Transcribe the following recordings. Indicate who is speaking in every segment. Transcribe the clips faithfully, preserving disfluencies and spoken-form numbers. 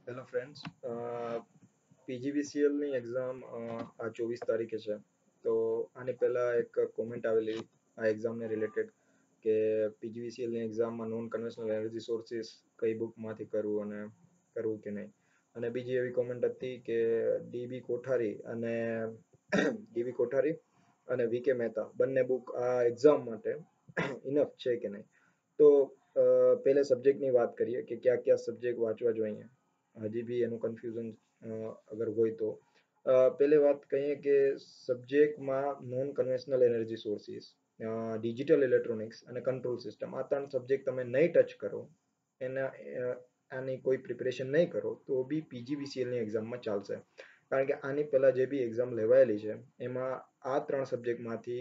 Speaker 1: Hello friends, પીજીવીસીએલની exam આ ચોવીસ તારીખે છે. તો આની પહેલાં એક કોમેન્ટ આવેલી આ એક્ઝામને રિલેટેડ કે પીજીવીસીએલની એક્ઝામમાં નોન કન્વેન્શનલ એનર્જી સોર્સિસ કઈ બુકમાંથી કરવું અને કરવું કે નહીં. અને બીજી એવી કોમેન્ટ હતી કે ડીબી કોઠારી અને ડીબી કોઠારી અને વીકે મહેતા બંને બુક આ એક્ઝામ માટે ઇનફ છે કે નહીં. તો પહેલે સબ્જેક્ટની વાત કરીએ કે કયા કયા સબ્જેક્ટ વાંચવા જોઈએ. હજી બી એનું કન્ફ્યુઝન અગર હોય તો પહેલી વાત કહીએ કે સબ્જેક્ટમાં non conventional energy sources, digital electronics અને કંટ્રોલ સિસ્ટમ આ ત્રણ સબ્જેક્ટ તમે નહીં ટચ કરો, એના આની કોઈ પ્રિપેરેશન નહીં કરો તો બી પીજીવીસીએલની એક્ઝામમાં ચાલશે. કારણ કે આની પહેલાં જે બી એક્ઝામ લેવાયેલી છે એમાં આ ત્રણ સબ્જેક્ટમાંથી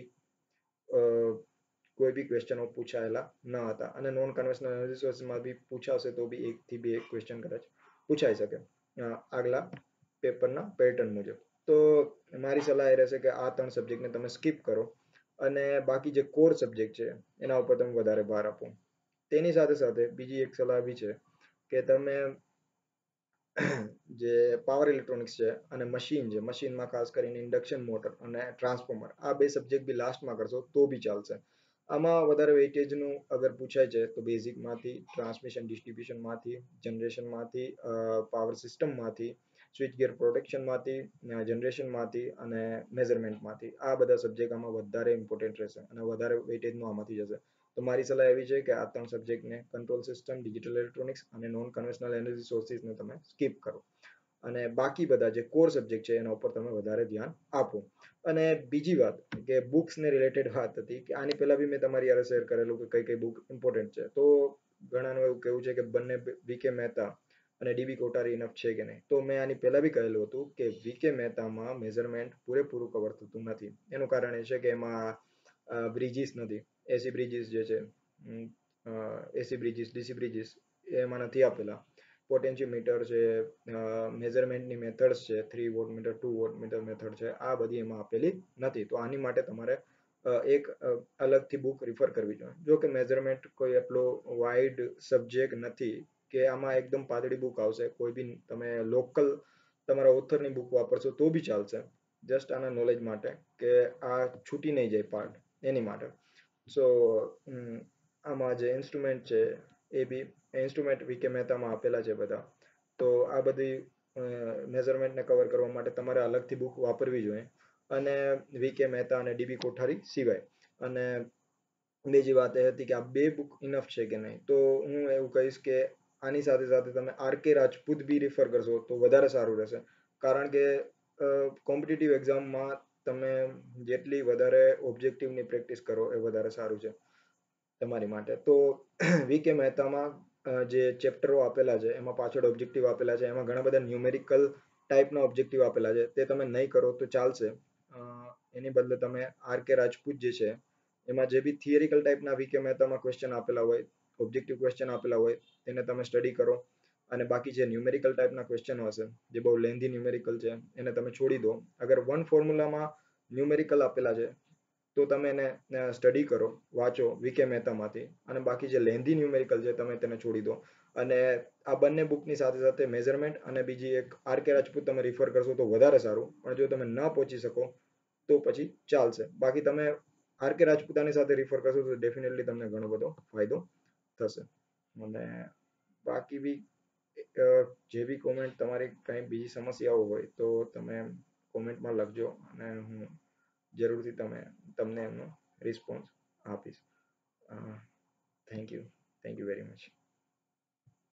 Speaker 1: કોઈ બી ક્વેશ્ચનો પૂછાયેલા ન હતા અને નોન કન્વેન્શનલ એનર્જી સોર્સમાં બી પૂછાશે તો બી એકથી બે એક ક્વેશ્ચન કદાચ પૂછાઈ શકે આગલા પેપરના પેટર્ન મુજબ. તો મારી સલાહ એ રહેશે કે આ ત્રણ સબ્જેક્ટને તમે સ્કીપ કરો અને બાકી જે કોર સબ્જેક્ટ છે એના ઉપર તમે વધારે ભાર આપો. તેની સાથે સાથે બીજી એક સલાહ બી છે કે તમે જે પાવર ઇલેક્ટ્રોનિક્સ છે અને મશીન છે, મશીનમાં ખાસ કરીને ઇન્ડક્શન મોટર અને ટ્રાન્સફોર્મર આ બે સબ્જેક્ટ બી લાસ્ટમાં કરશો તો બી ચાલશે. આમાં વધારે વેઇટેજનું અગર પૂછાય છે તો બેઝિકમાંથી, ટ્રાન્સમિશન ડિસ્ટ્રીબ્યુશનમાંથી, જનરેશનમાંથી, પાવર સિસ્ટમમાંથી, સ્વિચ ગિયર પ્રોટેક્શનમાંથી, જનરેશનમાંથી અને મેઝરમેન્ટમાંથી આ બધા સબ્જેક્ટ આમાં વધારે ઇમ્પોર્ટન્ટ રહેશે અને વધારે વેઇટેજનું આમાંથી જશે. તો મારી સલાહ એવી છે કે આ ત્રણ સબ્જેક્ટને કંટ્રોલ સિસ્ટમ, ડિજિટલ ઇલેક્ટ્રોનિક્સ અને નોન કન્વેન્શનલ એનર્જી સોર્સિસને તમે સ્કીપ કરો અને બાકી બધા જે કોર સબ્જેક્ટ છે એના ઉપર તમે વધારે ધ્યાન આપો. અને બીજી વાત કે બુક્સને રિલેટેડ વાત હતી કે આની પહેલા બી મેં તમારી યારે શેર કરેલું કે કઈ કઈ બુક ઇમ્પોર્ટન્ટ છે. તો ઘણાનું એવું કહેવું છે કે બંને વીકે મહેતા અને ડીબી કોટારી ઇનફ છે કે નહીં. તો મેં આની પહેલા બી કહેલું હતું કે વીકે મહેતામાં મેઝરમેન્ટ પૂરેપૂરું કવર થતું નથી. એનું કારણ એ છે કે એમાં બ્રિજીસ નથી, એસી બ્રિજીસ જે છે, એસી બ્રિજીસ, ડીસી બ્રિજીસ એમાં નથી આપેલા. પોટેન્શિયોમીટર છે, મેઝરમેન્ટની મેથડ્સ છે, three watt meter, two watt meter method છે, આ બધી એમાં આપેલી નથી. તો આની માટે તમારે એક અલગથી બુક રિફર કરવી જોઈએ. જો કે મેઝરમેન્ટ કોઈ એટલો વાઇડ સબ્જેક્ટ નથી કે આમાં એકદમ પાતળી બુક આવશે. કોઈ બી તમે લોકલ તમારા ઓથરની બુક વાપરશો તો બી ચાલશે. જસ્ટ આના નોલેજ માટે કે આ છૂટી નહીં જાય પાર્ટ, એની માટે. સો આમાં જે ઇન્સ્ટ્રુમેન્ટ છે એ બી ઇન્સ્ટ્રુમેન્ટ વીકે મહેતામાં આપેલા છે બધા. તો આ બધી મેઝરમેન્ટને કવર કરવા માટે તમારે અલગથી બુક વાપરવી જોઈએ અને વીકે મહેતા અને ડીબી કોઠારી સિવાય. અને બીજી વાત એ હતી કે આ બે બુક ઇનફ છે કે નહીં. તો હું એવું કહીશ કે આની સાથે સાથે તમે આર કે રાજપૂત બી રિફર કરશો તો વધારે સારું રહેશે. કારણ કે કોમ્પિટિટિવ એક્ઝામમાં તમે જેટલી વધારે ઓબ્જેક્ટિવની પ્રેક્ટિસ કરો એ વધારે સારું છે તમારી માટે. તો વીકે મહેતામાં જે ચેપ્ટરો આપેલા છે એમાં પાછળ ઓબ્જેક્ટિવ આપેલા છે, એમાં ઘણા બધા ન્યુમેરિકલ ટાઈપના ઓબ્જેક્ટિવ આપેલા છે. તે તમે નહીં કરો તો ચાલશે. એની બદલે તમે આર કે રાજપૂત જે છે એમાં જે બી થિયરિકલ ટાઈપના વીકે મહેતામાં ક્વેશ્ચન આપેલા હોય, ઓબ્જેક્ટિવ ક્વેશ્ચન આપેલા હોય તેને તમે સ્ટડી કરો. અને બાકી જે ન્યુમેરિકલ ટાઈપના ક્વેશ્ચનો હશે જે બહુ લેન્ધી ન્યુમેરિકલ છે એને તમે છોડી દો. અગર વન ફોર્મ્યુલામાં ન્યુમેરિકલ આપેલા છે તો તમે એને સ્ટડી કરો, વાંચો વીકે મહેતામાંથી, અને બાકી જે લેન્ધી ન્યુમેરિકલ છે તમે તેને છોડી દો. અને આ બંને બુકની સાથે સાથે મેઝરમેન્ટ અને બીજી એક આર કે રાજપૂત તમે રિફર કરશો તો વધારે સારું. પણ જો તમે ન પહોંચી શકો તો પછી ચાલશે. બાકી તમે આર કે રાજપૂતાની સાથે રિફર કરશો તો ડેફિનેટલી તમને ઘણો બધો ફાયદો થશે. અને બાકી બી જે બી કોમેન્ટ તમારી કંઈ બીજી સમસ્યાઓ હોય તો તમે કોમેન્ટમાં લખજો અને હું જરૂરથી તમે તમને એમનો રિસ્પોન્સ આપીશ. Thank you thank you very much.